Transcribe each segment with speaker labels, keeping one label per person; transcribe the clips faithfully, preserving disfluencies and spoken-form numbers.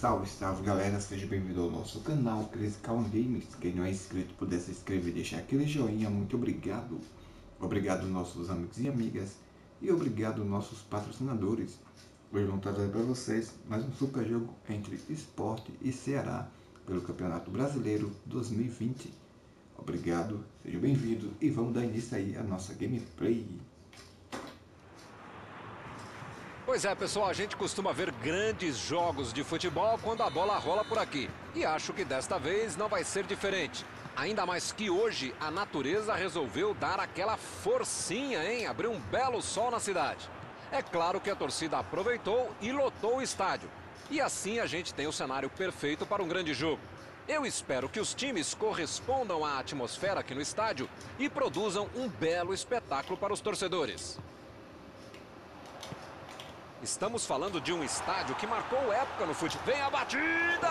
Speaker 1: Salve, salve galera, seja bem-vindo ao nosso canal Crazy Clown Games. Quem não é inscrito puder se inscrever e deixar aquele joinha, muito obrigado. Obrigado nossos amigos e amigas e obrigado nossos patrocinadores. Hoje vamos trazer para vocês mais um super jogo entre Sport e Ceará pelo Campeonato Brasileiro dois mil e vinte. Obrigado, seja bem-vindo e vamos dar início aí à nossa gameplay.
Speaker 2: Pois é, pessoal, a gente costuma ver grandes jogos de futebol quando a bola rola por aqui. E acho que desta vez não vai ser diferente. Ainda mais que hoje a natureza resolveu dar aquela forcinha, hein? Abriu um belo sol na cidade. É claro que a torcida aproveitou e lotou o estádio. E assim a gente tem o cenário perfeito para um grande jogo. Eu espero que os times correspondam à atmosfera aqui no estádio e produzam um belo espetáculo para os torcedores. Estamos falando de um estádio que marcou época no futebol. Vem a batida!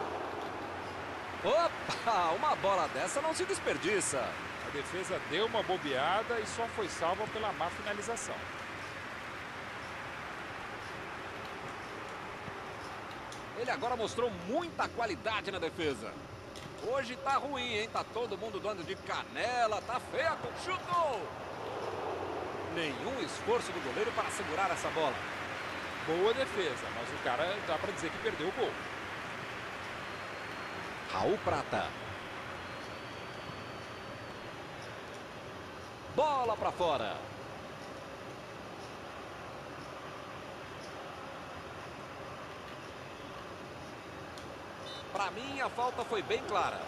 Speaker 2: Opa! Uma bola dessa não se desperdiça.
Speaker 3: A defesa deu uma bobeada e só foi salva pela má finalização.
Speaker 2: Ele agora mostrou muita qualidade na defesa. Hoje tá ruim, hein? Tá todo mundo dando de canela, tá feia. Chutou! Nenhum esforço do goleiro para segurar essa bola.
Speaker 3: Boa defesa, mas o cara dá pra dizer que perdeu o gol.
Speaker 2: Raul Prata. Bola pra fora. Pra mim, a falta foi bem clara.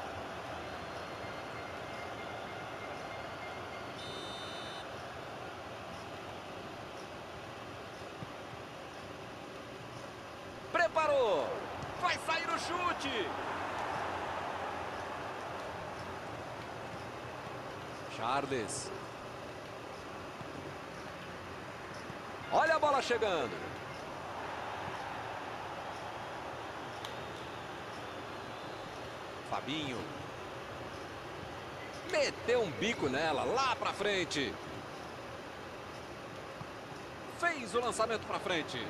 Speaker 2: Preparou. Vai sair o chute. Charles. Olha a bola chegando. Fabinho. Meteu um bico nela, lá pra frente. Fez o lançamento pra frente.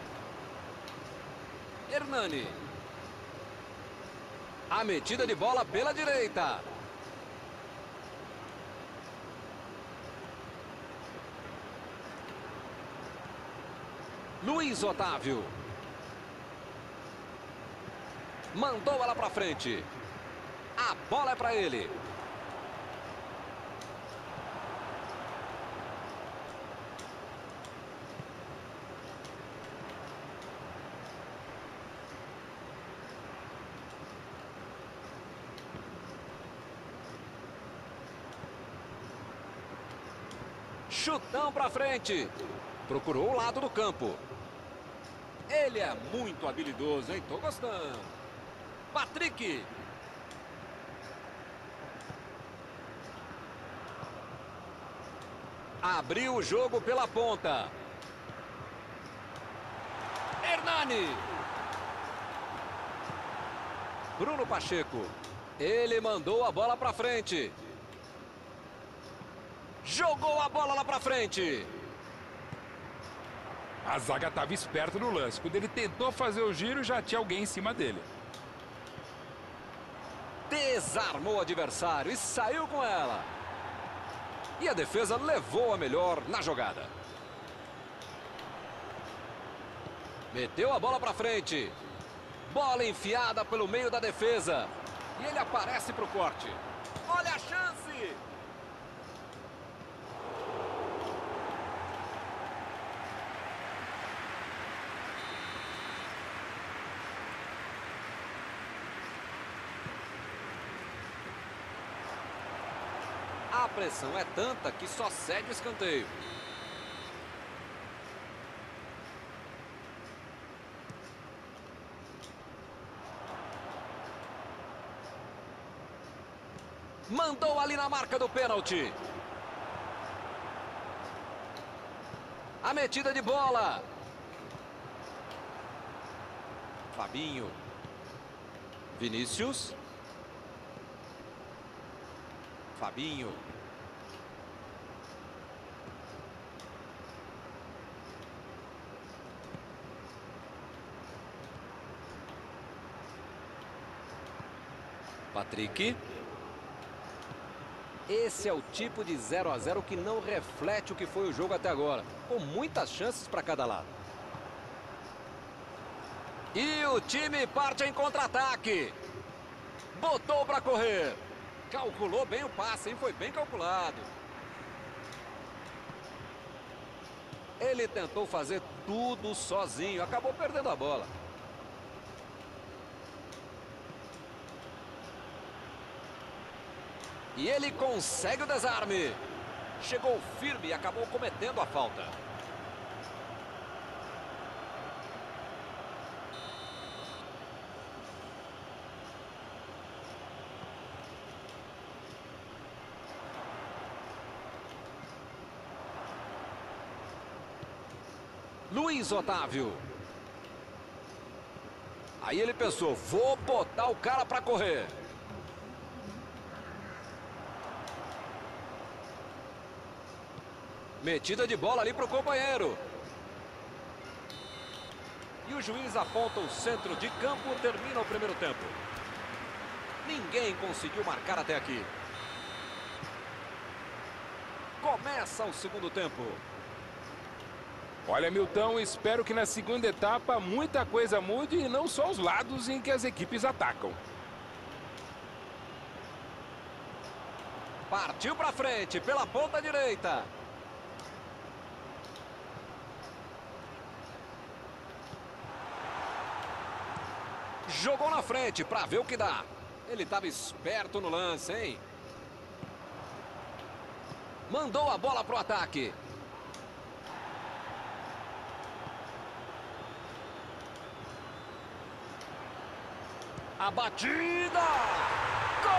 Speaker 2: Hernani. A metida de bola pela direita. Luiz Otávio. Mandou ela pra frente. A bola é pra ele. Chutão pra frente. Procurou o lado do campo. Ele é muito habilidoso, hein? Tô gostando. Patrick. Abriu o jogo pela ponta. Hernani. Bruno Pacheco. Ele mandou a bola pra frente. Jogou a bola lá pra frente.
Speaker 3: A zaga estava esperta no lance. Quando ele tentou fazer o giro, já tinha alguém em cima dele.
Speaker 2: Desarmou o adversário e saiu com ela. E a defesa levou a melhor na jogada. Meteu a bola pra frente. Bola enfiada pelo meio da defesa. E ele aparece pro corte. Olha a chance! A pressão é tanta que só cede o escanteio. Mandou ali na marca do pênalti. A metida de bola. Fabinho. Vinícius. Fabinho. Patrick. Esse é o tipo de zero a zero que não reflete o que foi o jogo até agora, com muitas chances para cada lado. E o time parte em contra-ataque. Botou para correr. Calculou bem o passe, hein? Foi bem calculado. Ele tentou fazer tudo sozinho, acabou perdendo a bola. E ele consegue o desarme. Chegou firme e acabou cometendo a falta. Luiz Otávio. Aí ele pensou, vou botar o cara para correr. Metida de bola ali para o companheiro. E o juiz aponta o centro de campo, termina o primeiro tempo. Ninguém conseguiu marcar até aqui. Começa o segundo tempo.
Speaker 3: Olha, Milton, espero que na segunda etapa muita coisa mude e não só os lados em que as equipes atacam.
Speaker 2: Partiu para frente, pela ponta direita. Jogou na frente para ver o que dá. Ele estava esperto no lance, hein? Mandou a bola para o ataque. A batida! Gol!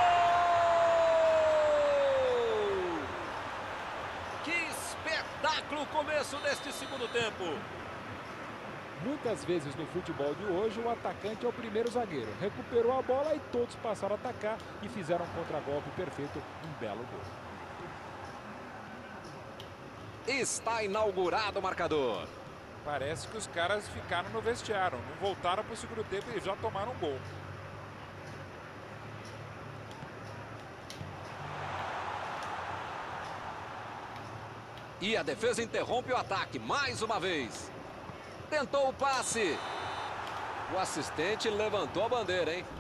Speaker 2: Que espetáculo o começo deste segundo tempo.
Speaker 4: Muitas vezes no futebol de hoje o atacante é o primeiro zagueiro. Recuperou a bola e todos passaram a atacar e fizeram um contragolpe perfeito, um belo gol.
Speaker 2: Está inaugurado o marcador.
Speaker 3: Parece que os caras ficaram no vestiário, não voltaram para o segundo tempo e já tomaram um gol.
Speaker 2: E a defesa interrompe o ataque mais uma vez. Tentou o passe. O assistente levantou a bandeira, hein?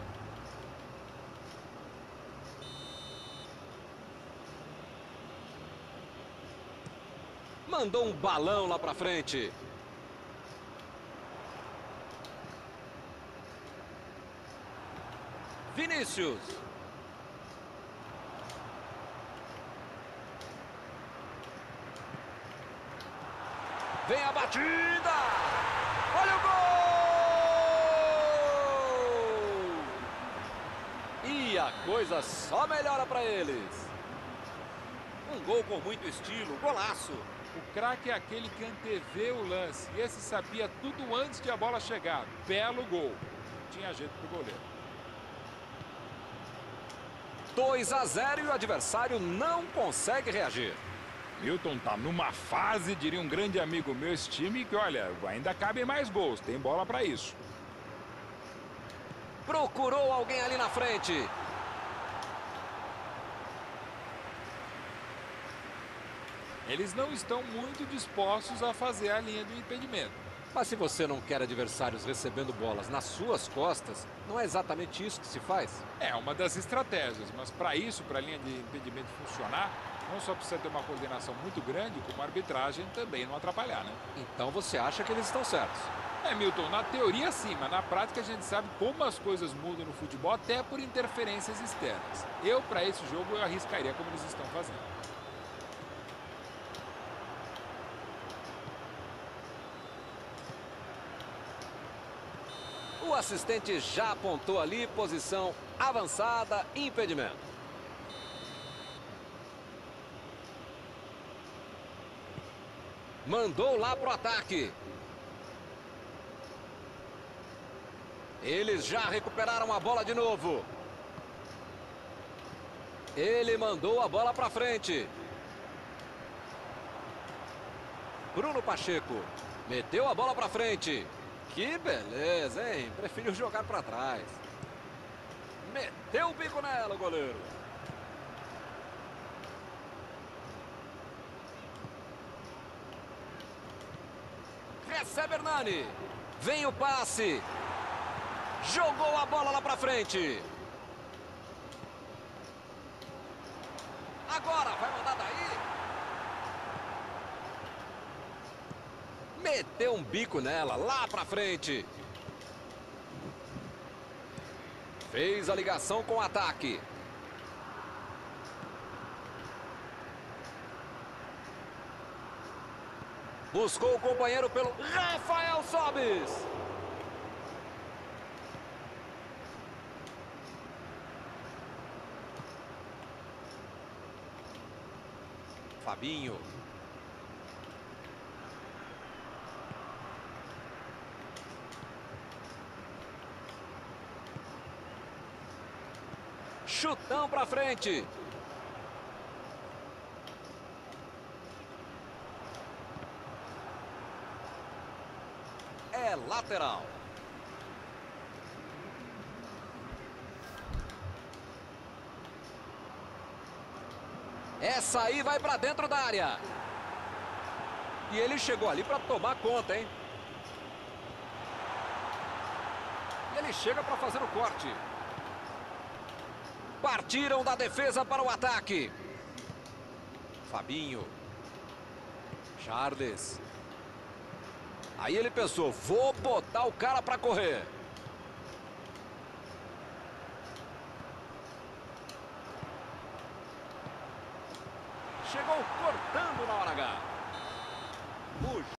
Speaker 2: Mandou um balão lá pra frente. Vinícius. Vem a batida. Olha o gol! E a coisa só melhora para eles. Um gol com muito estilo, golaço.
Speaker 3: O craque é aquele que antevê o lance. E esse sabia tudo antes de a bola chegar. Belo gol. Tinha jeito pro goleiro.
Speaker 2: dois a zero e o adversário não consegue reagir.
Speaker 3: Milton tá numa fase, diria um grande amigo meu, esse time, que olha, ainda cabem mais gols. Tem bola para isso.
Speaker 2: Procurou alguém ali na frente.
Speaker 3: Eles não estão muito dispostos a fazer a linha do impedimento.
Speaker 2: Mas se você não quer adversários recebendo bolas nas suas costas, não é exatamente isso que se faz?
Speaker 3: É uma das estratégias, mas para isso, para a linha de impedimento funcionar, não só precisa ter uma coordenação muito grande, como a arbitragem também não atrapalhar, né?
Speaker 2: Então você acha que eles estão certos?
Speaker 3: É, Milton, na teoria sim, mas na prática a gente sabe como as coisas mudam no futebol, até por interferências externas. Eu, para esse jogo, eu arriscaria como eles estão fazendo.
Speaker 2: O assistente já apontou ali, posição avançada, impedimento. Mandou lá pro ataque. Eles já recuperaram a bola de novo. Ele mandou a bola para frente. Bruno Pacheco meteu a bola para frente. Que beleza, hein? Preferiu jogar para trás. Meteu o bico nela, o goleiro. Recebe Hernani. Vem o passe. Jogou a bola lá pra frente. Agora vai mandar daí. Meteu um bico nela lá pra frente. Fez a ligação com o ataque. Buscou o companheiro pelo Rafael Sobis. Fabinho. Chutão pra frente. É lateral. Essa aí vai pra dentro da área. E ele chegou ali pra tomar conta, hein? E ele chega pra fazer o corte. Partiram da defesa para o ataque. Fabinho. Charles. Aí ele pensou, vou botar o cara para correr.